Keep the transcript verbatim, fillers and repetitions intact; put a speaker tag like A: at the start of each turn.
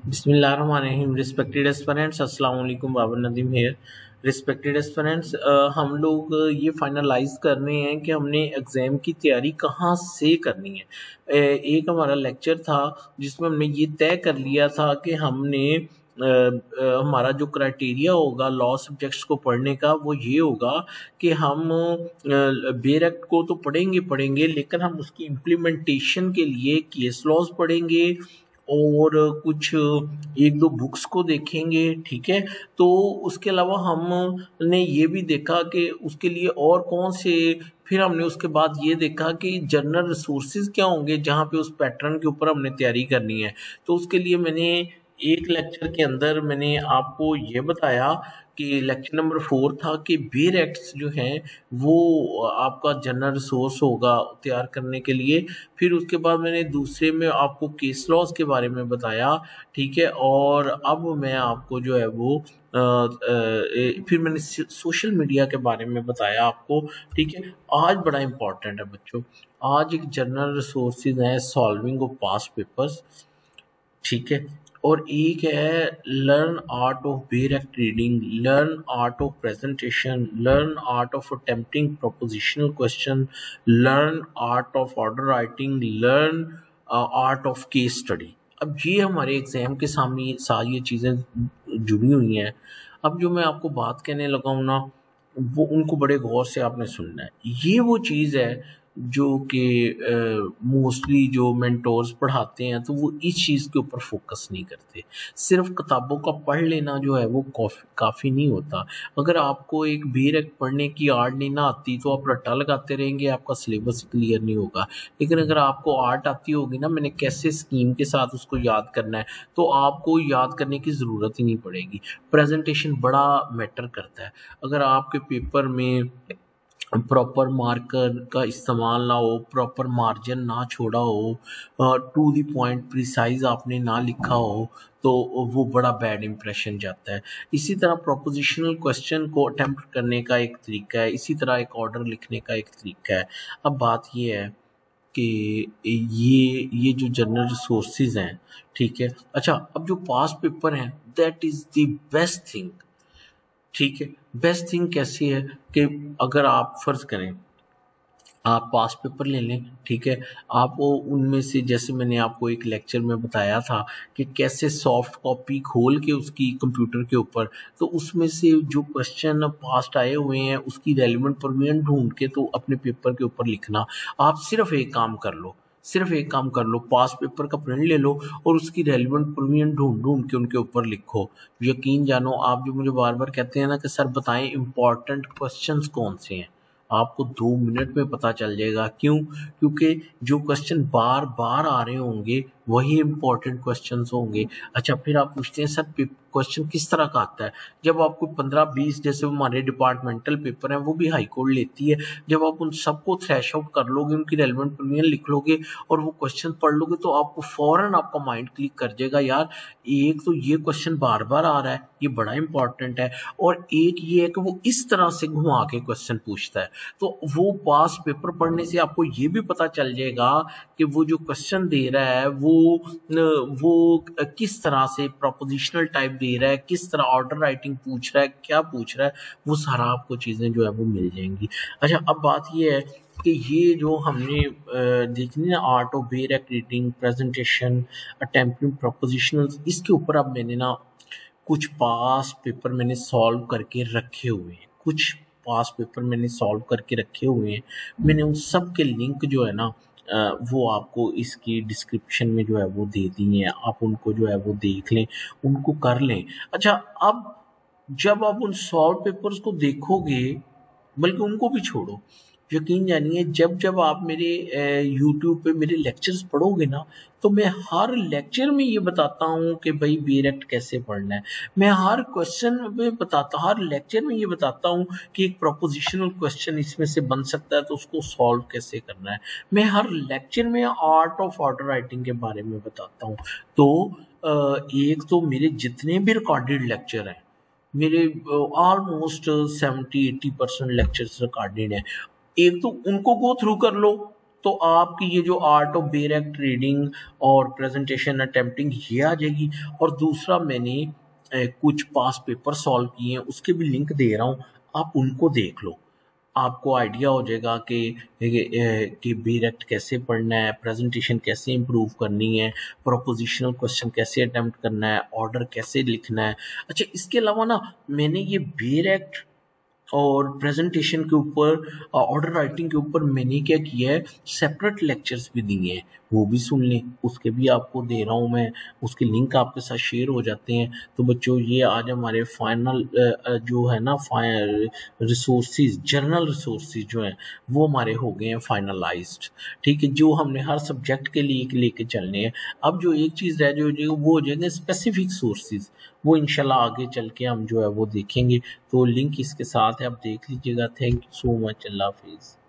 A: बिस्मिल्लाहिर्रहमानिर्रहीम। Respected aspirants, अस्सलाम वालेकुम। Babar Nadeem here. Respected aspirants, हम लोग ये फाइनलाइज कर रहे हैं कि हमने एग्ज़ाम की तैयारी कहाँ से करनी है। अ, एक हमारा लेक्चर था जिसमें हमने ये तय कर लिया था कि हमने अ, अ, हमारा जो क्राइटेरिया होगा लॉ सब्जेक्ट्स को पढ़ने का वो ये होगा कि हम बेयर एक्ट को तो पढ़ेंगे पढ़ेंगे लेकिन हम उसकी इम्प्लीमेंटेशन के लिए केस लॉज पढ़ेंगे और कुछ एक दो बुक्स को देखेंगे। ठीक है, तो उसके अलावा हमने ये भी देखा कि उसके लिए और कौन से, फिर हमने उसके बाद ये देखा कि जनरल रिसोर्सेज क्या होंगे जहाँ पे उस पैटर्न के ऊपर हमने तैयारी करनी है। तो उसके लिए मैंने एक लेक्चर के अंदर मैंने आपको ये बताया कि लेक्चर नंबर फोर था कि बेयर एक्ट्स जो हैं वो आपका जनरल रिसोर्स होगा तैयार करने के लिए। फिर उसके बाद मैंने दूसरे में आपको केस लॉज के बारे में बताया। ठीक है, और अब मैं आपको जो है वो आ, आ, ए, फिर मैंने सोशल मीडिया के बारे में बताया आपको। ठीक है, आज बड़ा इंपॉर्टेंट है बच्चों, आज एक जनरल रिसोर्सेज है सॉल्विंग ऑफ पास्ट पेपर्स। ठीक है, और एक है learn art of bare act reading, learn art of presentation, learn art of attempting propositional question, learn art of order writing, learn art of case study. अब ये हमारे exam के सामने ये सारी ये चीज़ें जुड़ी हुई हैं। अब जो मैं आपको बात कहने लगा हूँ ना, वो उनको बड़े गौर से आपने सुनना है। ये वो चीज़ है जो कि मोस्टली जो मेंटोर्स पढ़ाते हैं तो वो इस चीज़ के ऊपर फोकस नहीं करते। सिर्फ किताबों का पढ़ लेना जो है वो काफ़ी नहीं होता। अगर आपको एक बेयर एक्ट पढ़ने की आर्ट नहीं ना आती तो आप रट्टा लगाते रहेंगे, आपका सिलेबस क्लियर नहीं होगा। लेकिन अगर आपको आर्ट आती होगी ना, मैंने कैसे स्कीम के साथ उसको याद करना है, तो आपको याद करने की ज़रूरत ही नहीं पड़ेगी। प्रेजेंटेशन बड़ा मैटर करता है। अगर आपके पेपर में प्रॉपर मार्कर का इस्तेमाल ना हो, प्रॉपर मार्जिन ना छोड़ा हो, टू द पॉइंट प्रिसाइज आपने ना लिखा हो, तो वो बड़ा बैड इंप्रेशन जाता है। इसी तरह प्रोपोजिशनल क्वेश्चन को अटेम्प्ट करने का एक तरीका है, इसी तरह एक ऑर्डर लिखने का एक तरीका है। अब बात ये है कि ये ये जो जनरल रिसोर्सेज हैं, ठीक है, अच्छा, अब जो पास पेपर हैं that is the best thing. ठीक है, बेस्ट थिंग कैसी है कि अगर आप फर्ज करें आप पास पेपर ले लें, ठीक है, आप वो उनमें से जैसे मैंने आपको एक लेक्चर में बताया था कि कैसे सॉफ्ट कॉपी खोल के उसकी कंप्यूटर के ऊपर, तो उसमें से जो क्वेश्चन पास्ट आए हुए हैं उसकी रेलिवेंट परवेंट ढूंढ के तो अपने पेपर के ऊपर लिखना। आप सिर्फ एक काम कर लो, सिर्फ एक काम कर लो, पास पेपर का प्रिंट ले लो और उसकी रेलिवेंट परवेंट ढूंढ ढूंढ के उनके ऊपर लिखो। यकीन जानो, आप जो मुझे बार बार कहते हैं ना कि सर बताएं इंपॉर्टेंट क्वेश्चंस कौन से हैं, आपको दो मिनट में पता चल जाएगा। क्यों? क्योंकि जो क्वेश्चन बार बार आ रहे होंगे वही इंपॉर्टेंट क्वेश्चंस होंगे। अच्छा, फिर आप पूछते हैं सर क्वेश्चन किस तरह का आता है? जब आपको पंद्रह बीस जैसे हमारे डिपार्टमेंटल पेपर हैं वो भी हाई कोर्ट लेती है, जब आप उन सबको थ्रैश आउट कर लोगे, उनकी रेलिवेंट ओपिनियन लिख लोगे और वो क्वेश्चन पढ़ लोगे तो आपको फौरन आपका माइंड क्लिक कर जाएगा, यार एक तो ये क्वेश्चन बार बार आ रहा है, ये बड़ा इंपॉर्टेंट है, और एक ये है कि वो इस तरह से घुमा के क्वेश्चन पूछता है। तो वो पास पेपर पढ़ने से आपको ये भी पता चल जाएगा कि वो जो क्वेश्चन दे रहा है वो वो किस तरह से प्रोपोजिशनल टाइप दे रहा है, किस तरह ऑर्डर राइटिंग पूछ रहा है, क्या पूछ रहा है, वो सारा आपको चीज़ें जो है वो मिल जाएंगी। अच्छा, अब बात ये है कि ये जो हमने देखनी ना art of bare act reading, presentation, attempting propositional, इसके ऊपर अब मैंने ना कुछ पास पेपर मैंने सॉल्व करके रखे हुए हैं, कुछ पास पेपर मैंने सॉल्व करके रखे हुए हैं। मैंने उन सब के लिंक जो है ना वो आपको इसकी डिस्क्रिप्शन में जो है वो दे दी है, आप उनको जो है वो देख लें, उनको कर लें। अच्छा, अब जब आप उन सॉल्व पेपर्स को देखोगे, बल्कि उनको भी छोड़ो, यकीन जानिए जब जब आप मेरे यूट्यूब पे मेरे लेक्चर्स पढ़ोगे ना, तो मैं हर लेक्चर में ये बताता हूँ कि भाई बेयर एक्ट कैसे पढ़ना है। मैं हर क्वेश्चन में बताता हर लेक्चर में ये बताता हूँ कि एक प्रोपोजिशनल क्वेश्चन इसमें से बन सकता है तो उसको सॉल्व कैसे करना है। मैं हर लेक्चर में आर्ट ऑफ ऑर्डर राइटिंग के बारे में बताता हूँ। तो एक तो मेरे जितने भी रिकॉर्डेड लेक्चर हैं, मेरे almost seventy eighty percent lectures recorded हैं, एक तो उनको गो थ्रू कर लो, तो आपकी ये जो आर्ट ऑफ डायरेक्ट रीडिंग और प्रेजेंटेशन अटेम्प्टिंग ये आ जाएगी। और दूसरा मैंने ए, कुछ पास पेपर सॉल्व किए हैं, उसके भी लिंक दे रहा हूँ, आप उनको देख लो, आपको आइडिया हो जाएगा कि कि डायरेक्ट कैसे पढ़ना है, प्रेजेंटेशन कैसे इम्प्रूव करनी है, प्रोपोजिशनल क्वेश्चन कैसे अटेम्प्ट करना है, ऑर्डर कैसे लिखना है। अच्छा, इसके अलावा ना मैंने ये डायरेक्ट और प्रेजेंटेशन के ऊपर, ऑर्डर राइटिंग के ऊपर मैंने क्या किया है, सेपरेट लेक्चर्स भी दिए हैं, वो भी सुन लें, उसके भी आपको दे रहा हूँ मैं, उसके लिंक आपके साथ शेयर हो जाते हैं। तो बच्चों ये आज हमारे फाइनल जो है ना रिसोर्सेज, जर्नल रिसोर्सेज जो हैं वो हमारे हो गए हैं फाइनलाइज्ड, ठीक है, जो हमने हर सब्जेक्ट के लिए लेके चलने हैं। अब जो एक चीज़ रह जो वो हो जाएंगे स्पेसिफिक सोर्सेज, वो इंशाल्लाह आगे चल के हम जो है वो देखेंगे। तो लिंक इसके साथ है, आप देख लीजिएगा। थैंक यू सो मच, अल्लाह हाफिज़।